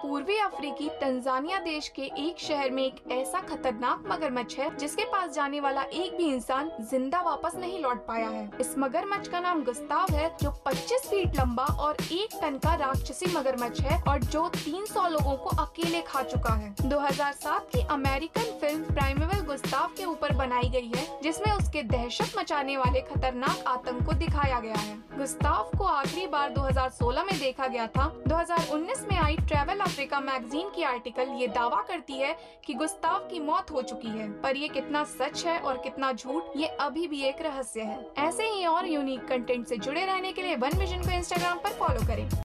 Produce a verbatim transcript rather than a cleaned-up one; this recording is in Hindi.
पूर्वी अफ्रीकी तंजानिया देश के एक शहर में एक ऐसा खतरनाक मगरमच्छ है जिसके पास जाने वाला एक भी इंसान जिंदा वापस नहीं लौट पाया है। इस मगरमच्छ का नाम गुस्ताव है, जो पच्चीस फीट लंबा और एक टन का राक्षसी मगरमच्छ है और जो तीन सौ लोगों को अकेले खा चुका है। दो हज़ार सात की अमेरिकन फिल्म प्राइमेवल गुस्ताव के ऊपर बनाई गई है, जिसमें उसके दहशत मचाने वाले खतरनाक आतंक को दिखाया गया है। गुस्ताव को आखिरी बार दो हज़ार सोलह में देखा गया था। दो हज़ार उन्नीस में आई ट्रैवल अफ्रीका मैगजीन की आर्टिकल ये दावा करती है कि गुस्ताव की मौत हो चुकी है, पर ये कितना सच है और कितना झूठ, ये अभी भी एक रहस्य है। ऐसे ही और यूनिक कंटेंट से जुड़े रहने के लिए वन विजन को इंस्टाग्राम पर फॉलो करें।